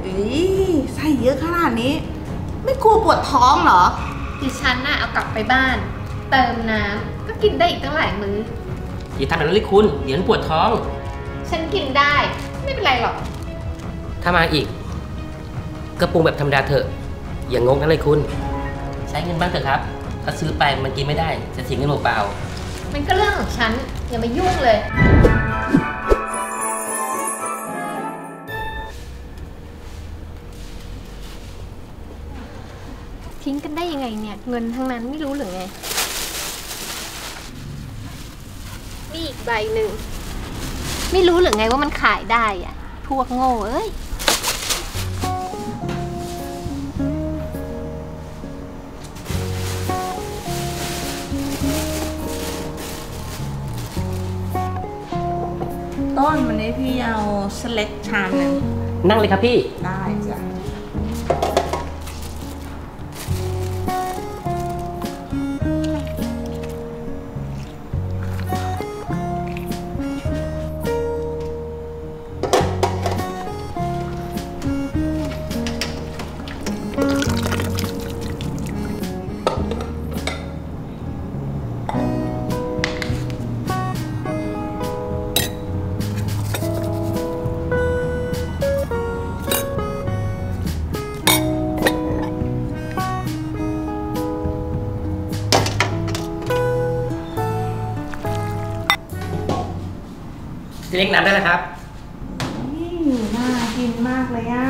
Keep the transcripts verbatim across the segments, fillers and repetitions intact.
อีใส่เยอะขนาดนี้ไม่กลัวปวดท้องเหรอดิฉันน่ะเอากลับไปบ้านเติมน้ำก็กินได้อีกตั้งหลายมื้ออย่าทำแบบนั้นเลยคุณเดี๋ยวมันปวดท้องฉันกินได้ไม่เป็นไรหรอกถ้ามาอีกก็ปรุงแบบธรรมดาเถอะอย่างงกนั่นเลยคุณใช้เงินบ้างเถอะครับถ้าซื้อไปมันกินไม่ได้จะเสียเงินเปล่ามันก็เรื่องของฉันอย่ามายุ่งเลยทิ้งกันได้ยังไงเนี่ยเงินทั้งนั้นไม่รู้หรือไงนี่อีกใบหนึ่งไม่รู้หรือไงว่ามันขายได้อะพวกโง่เอ้ยต้นวันนี้พี่เอาสเล็กชามหนึ่งนั่งเลยครับพี่ได้จ้ะเล็กน้ำได้แล้วครับนี่น่ากินมากเลยอ่ะ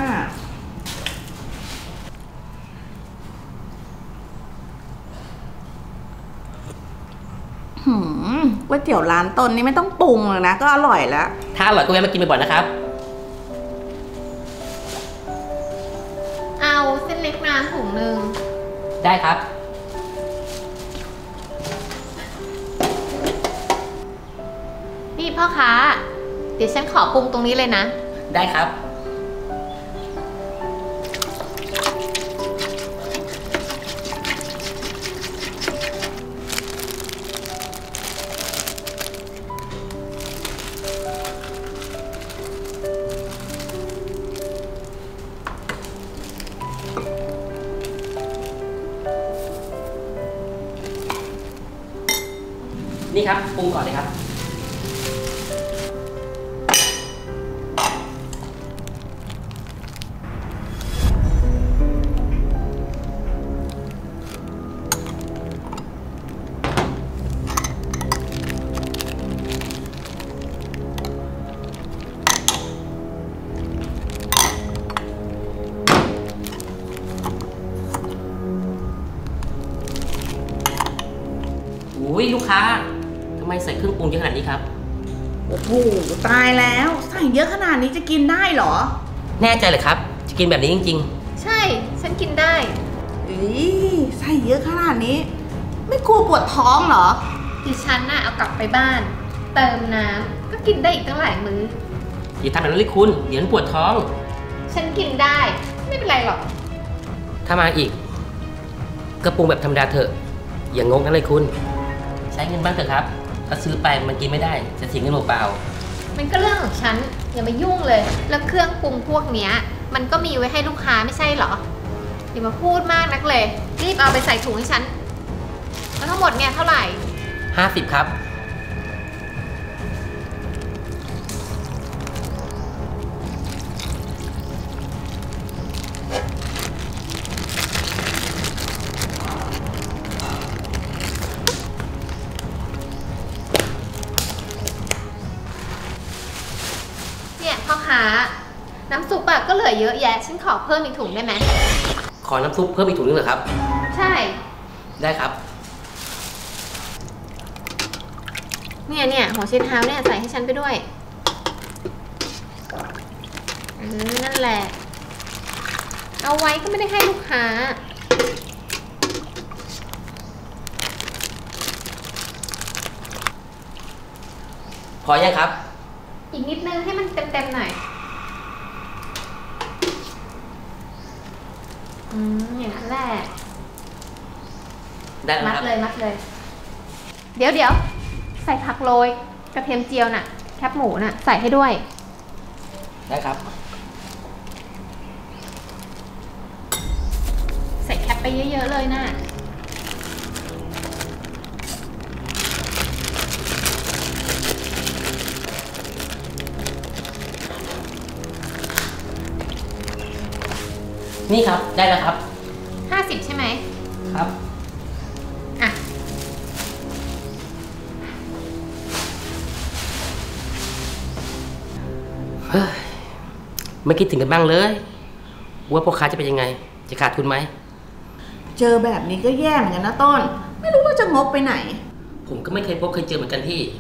หืมก๋วยเตี๋ยวร้านต้นนี่ไม่ต้องปรุงเลยนะก็อร่อยแล้วถ้าอร่อยก็แวะมากินบ่อยๆนะครับเอาเส้นเล็กน้ำถุงหนึ่งได้ครับนี่พ่อค้าเดี๋ยวฉันขอปรุงตรงนี้เลยนะได้ครับนี่ครับปรุงก่อนเลยครับอุ้ยลูกค้าทำไมใส่เครื่องปรุงเยอะขนาดนี้ครับโอ้โหตายแล้วใส่เยอะขนาดนี้จะกินได้เหรอแน่ใจเหรอครับจะกินแบบนี้จริงๆใช่ฉันกินได้อีใส่เยอะขนาดนี้ไม่กลัวปวดท้องเหรอดิฉันน่ะเอากลับไปบ้านเติมน้ำก็กินได้อีกตั้งหลายมื้ออย่าทำแบบนั้นเลยคุณเดี๋ยวมันปวดท้องฉันกินได้ไม่เป็นไรหรอกถ้ามาอีกก็ปรุงแบบธรรมดาเถอะอย่างงกนั่นเลยคุณใช้เงินบ้างเถอะครับถ้าซื้อไปมันกินไม่ได้จะเสียเงินเปล่ามันก็เรื่องของฉันอย่ามายุ่งเลยแล้วเครื่องปรุงพวกเนี้ยมันก็มีไว้ให้ลูกค้าไม่ใช่เหรออย่ามาพูดมากนักเลยรีบเอาไปใส่ถุงให้ฉันแล้วทั้งหมดเนี่ยเท่าไหร่ห้าสิบครับพ่อค้าน้ำซุปอะก็เหลือเยอะแยะฉันขอเพิ่มอีกถุงได้ไหมขอน้ำซุปเพิ่มอีกถุงนึงเหรอครับใช่ได้ครับเนี่ยเนี่ยหัวไชเท้าเนี่ยใส่ให้ฉันไปด้วยอืมนั่นแหละเอาไว้ก็ไม่ได้ให้ลูกค้าพอยังครับอีกนิดนึงให้มันเต็มๆหน่อยอืมอย่างนั้นแหละมัดเลยมัดเลยเดี๋ยวเดี๋ยวใส่ผักโรยกระเทียมเจียวน่ะแคบหมูน่ะใส่ให้ด้วยได้ครับไปเยอะๆเลยน่ะนี่ครับได้แล้วครับห้าสิบใช่ไหมครับอ่ะเฮ้ยไม่คิดถึงกันบ้างเลยว่าพ่อค้าจะเป็นยังไงจะขาดทุนไหมเจอแบบนี้ก็แย่เหมือนกันนะต้น ไม่รู้ว่าจะงกไปไหนผมก็ไม่เคยพบเคยเจอเหมือนกันพี่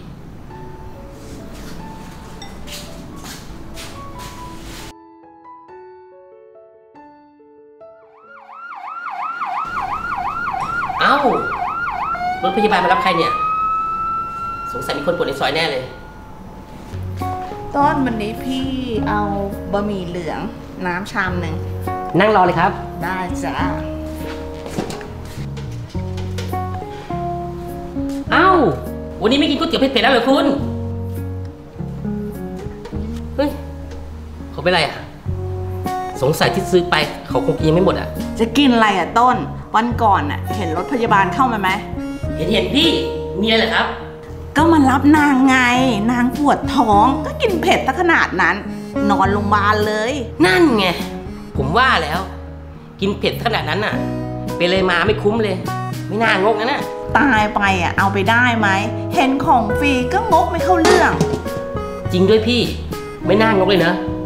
เอ้ารถพยาบาลมารับใครเนี่ยสงสัยมีคนป่วยในซอยแน่เลยต้นวันนี้พี่เอาบะหมี่เหลืองน้ำชามหนึ่งนั่งรอเลยครับได้จ้ะเอ้าวันนี้ไม่กินก๋วยเตี๋ยวเผ็ดๆแล้วเหรอคุณเฮ้ยเขาเป็นไรอ่ะสงสัยที่ซื้อไปเขาคงกินยังไม่หมดอ่ะจะกินอะไรอ่ะต้น วันก่อนอ่ะ เห็นรถพยาบาลเข้ามาไหมเห็นเห็นพี่มีอะไรเหรอครับก็มารับนางไง นางปวดท้องก็กินเผ็ดซะขนาดนั้น นอนโรงพยาบาลเลยนั่นไงผมว่าแล้ว กินเผ็ดขนาดนั้นน่ะไปเลยมาไม่คุ้มเลย ไม่น่างกนะน่ะตายไปอ่ะเอาไปได้ไหม เห็นของฟรีก็งกไม่เข้าเรื่องจริงด้วยพี่ไม่น่างกเลยเนอะ